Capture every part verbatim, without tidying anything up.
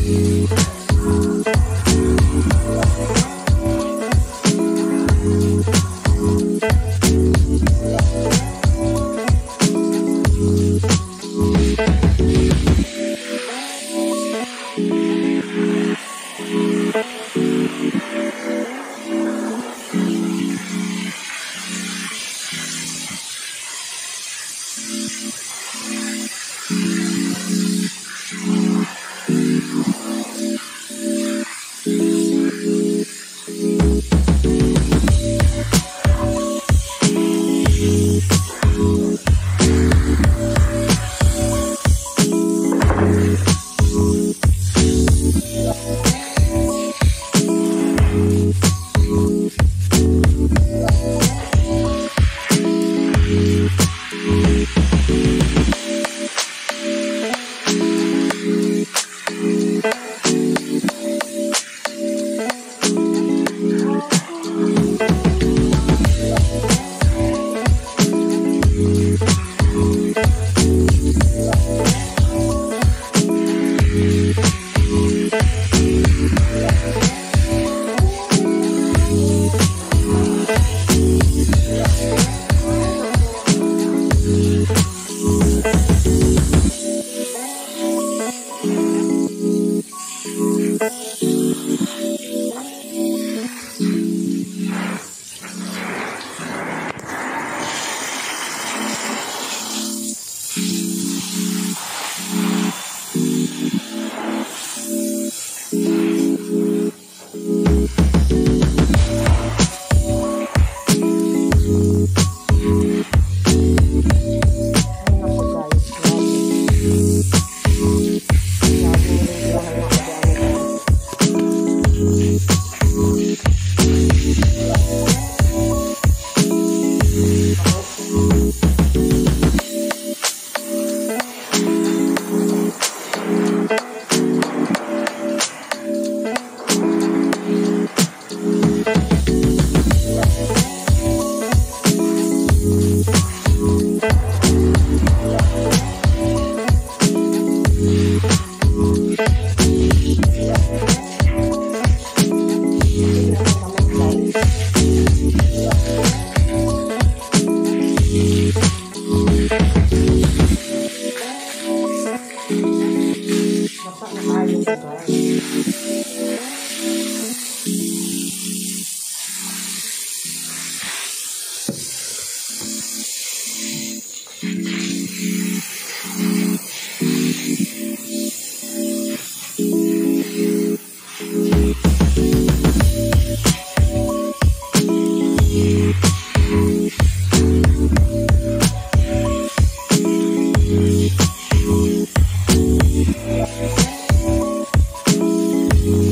Thank you.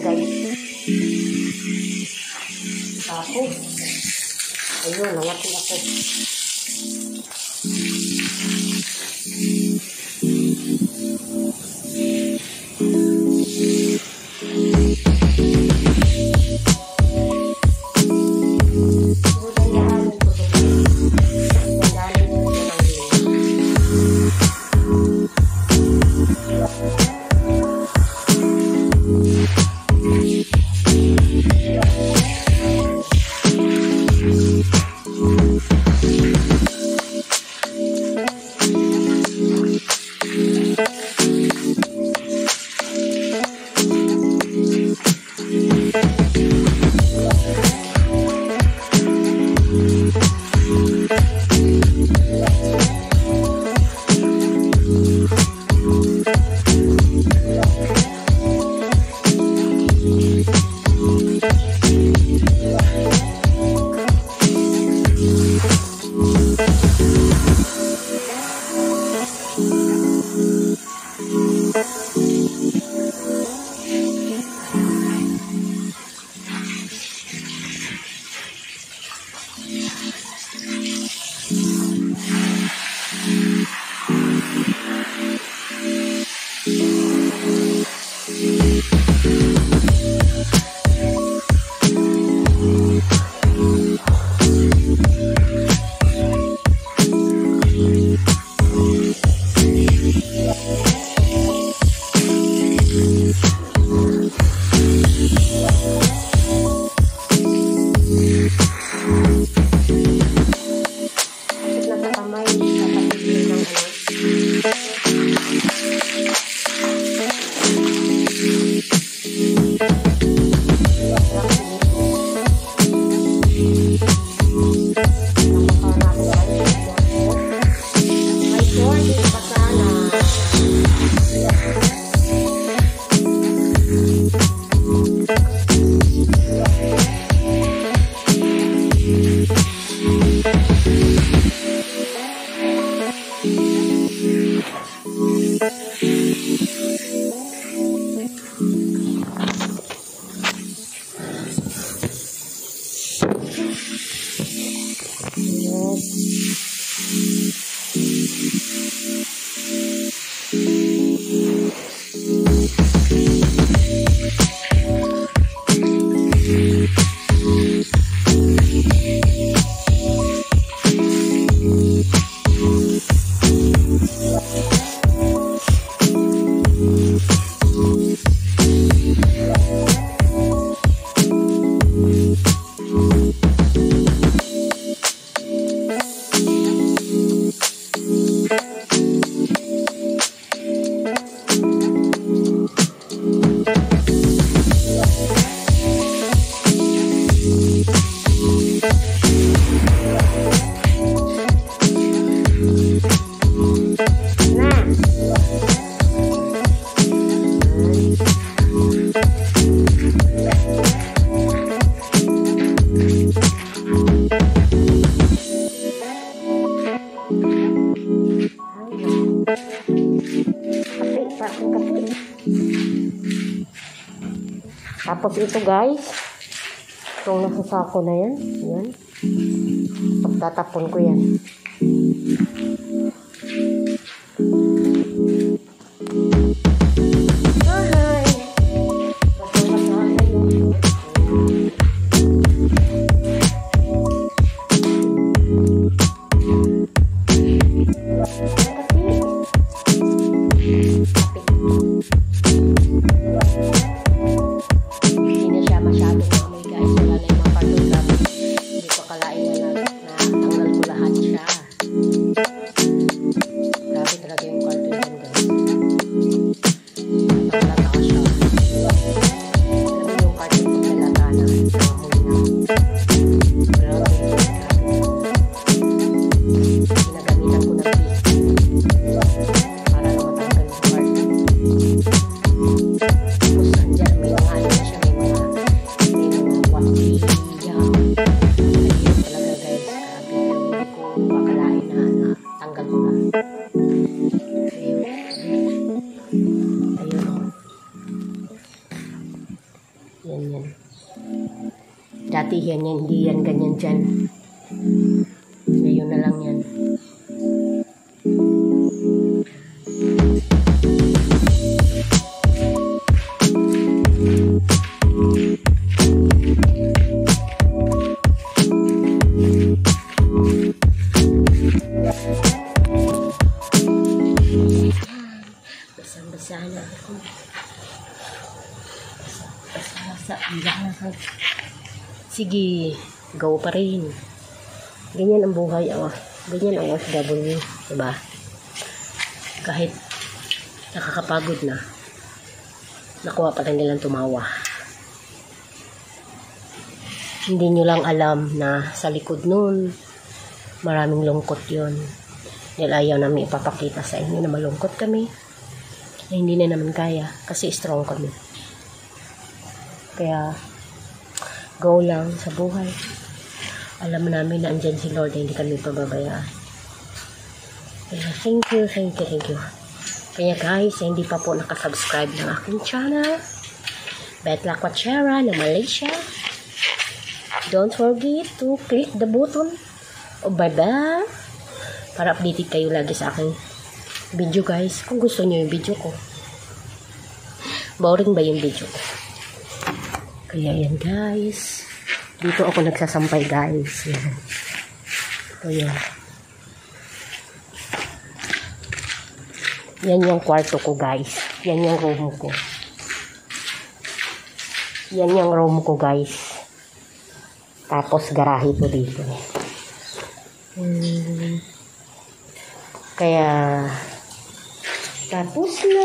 guys. Tapos, ayun, nawati ako. Tapos ito guys, itong nasa sako na yan, yan. Pagtatapon ko yan. Thank you. Yan, yan. Dati yan, yan. Hindi yan ganyan dyan. Ngayon na lang yan. Basang-basa na ako. Basa-basa. Sige, go pa rin. Ganyan ang buhay. Oh. Ganyan ang O F W. Diba? Kahit nakakapagod na, nakuha pa rin nilang tumawa. Hindi nyo lang alam na sa likod nun, maraming lungkot yun. Dahil ayaw namin ipapakita sa inyo na malungkot kami. Na hindi na naman kaya. Kasi strong kami. Kaya, go lang sa buhay. Alam namin na andyan si Lord na hindi kami pababayaan. Kaya, thank you, thank you, thank you. Kaya guys, hindi pa po nakasubscribe ng aking channel, Betla Quachera na Malaysia. Don't forget to click the button o bell para updated kayo lagi sa aking video guys. Kung gusto nyo yung video ko. Boring ba yung video ko? Kaya yan guys. Dito ako nagsasampay guys. Yan. Ito yan. Yan yung kwarto ko guys. Yan yung room ko. Yan yung room ko guys. Tapos garahe ko dito. Hmm. Kaya tapos na.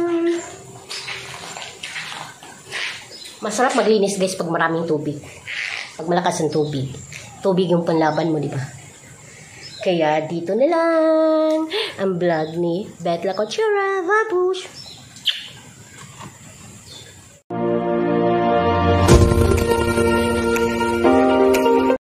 Masarap maglinis guys pag maraming tubig. Pag malakas ang tubig. Tubig yung panlaban mo, di ba? Kaya dito na lang ang vlog ni Betla Quachera. Babush!